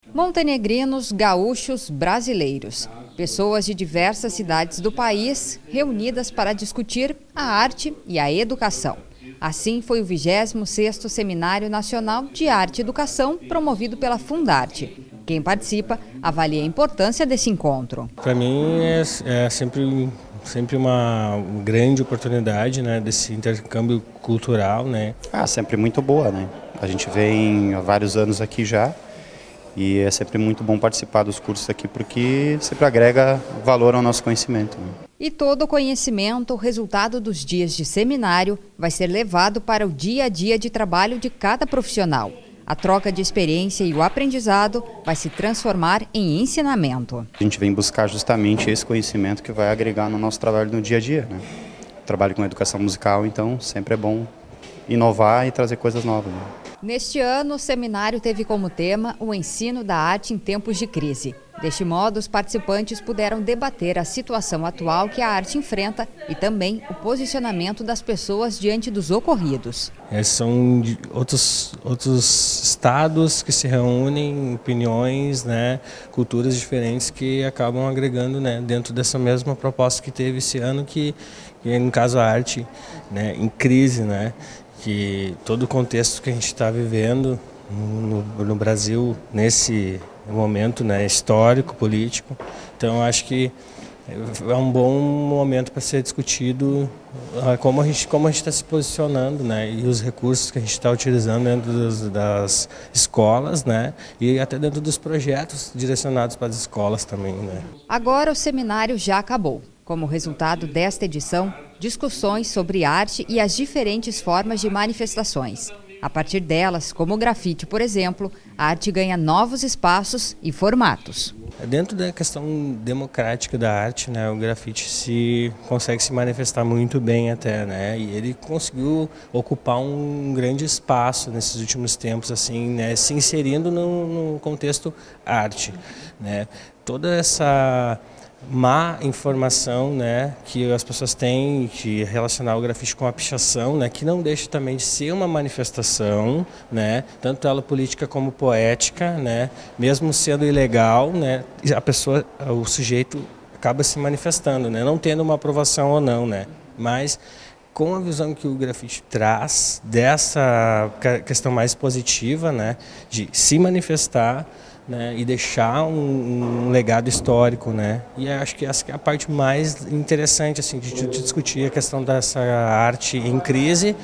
Montenegrinos, gaúchos, brasileiros. Pessoas de diversas cidades do país reunidas para discutir a arte e a educação. Assim foi o 26º Seminário Nacional de Arte e Educação, promovido pela Fundarte. Quem participa avalia a importância desse encontro. Para mim é sempre uma grande oportunidade, né, desse intercâmbio cultural, né? Sempre muito boa, né? A gente vem há vários anos aqui já e é sempre muito bom participar dos cursos aqui porque sempre agrega valor ao nosso conhecimento, né? E todo o conhecimento, o resultado dos dias de seminário, vai ser levado para o dia a dia de trabalho de cada profissional. A troca de experiência e o aprendizado vai se transformar em ensinamento. A gente vem buscar justamente esse conhecimento que vai agregar no nosso trabalho no dia a dia, né? Trabalho com educação musical, então sempre é bom inovar e trazer coisas novas, né? Neste ano, o seminário teve como tema o ensino da arte em tempos de crise. Deste modo, os participantes puderam debater a situação atual que a arte enfrenta e também o posicionamento das pessoas diante dos ocorridos. São outros estados que se reúnem, opiniões, né, culturas diferentes que acabam agregando, né, dentro dessa mesma proposta que teve esse ano, que no caso a arte, né, em crise, né, que todo o contexto que a gente está vivendo no Brasil nesse momento, né, histórico, político. Então acho que é um bom momento para ser discutido como a gente está se posicionando, né, e os recursos que a gente está utilizando dentro das escolas, né, e até dentro dos projetos direcionados para as escolas também, né. Agora o seminário já acabou. Como resultado desta edição, discussões sobre arte e as diferentes formas de manifestações. A partir delas, como o grafite, por exemplo, a arte ganha novos espaços e formatos. Dentro da questão democrática da arte, né, o grafite consegue se manifestar muito bem até, né, e ele conseguiu ocupar um grande espaço nesses últimos tempos, assim, né, se inserindo no contexto arte, né. Toda essa má informação, né, que as pessoas têm de relacionar o grafite com a pichação, né, que não deixa também de ser uma manifestação, né, tanto ela política como poética, né, mesmo sendo ilegal, né, o sujeito acaba se manifestando, né, não tendo uma aprovação ou não, né, mas com a visão que o grafite traz dessa questão mais positiva, né, de se manifestar, né, e deixar um legado histórico, né? E acho que essa é a parte mais interessante, assim, de discutir a questão dessa arte em crise,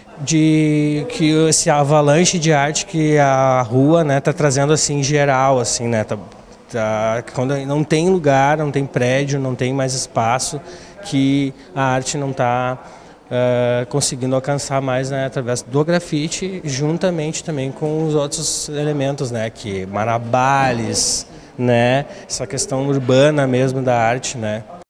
de que esse avalanche de arte que a rua, né, tá trazendo, assim, em geral, assim, né? Quando não tem lugar, não tem prédio, não tem mais espaço, que a arte não está conseguindo alcançar mais, né, através do grafite, juntamente também com os outros elementos, né, que marabales, né, essa questão urbana mesmo da arte, né.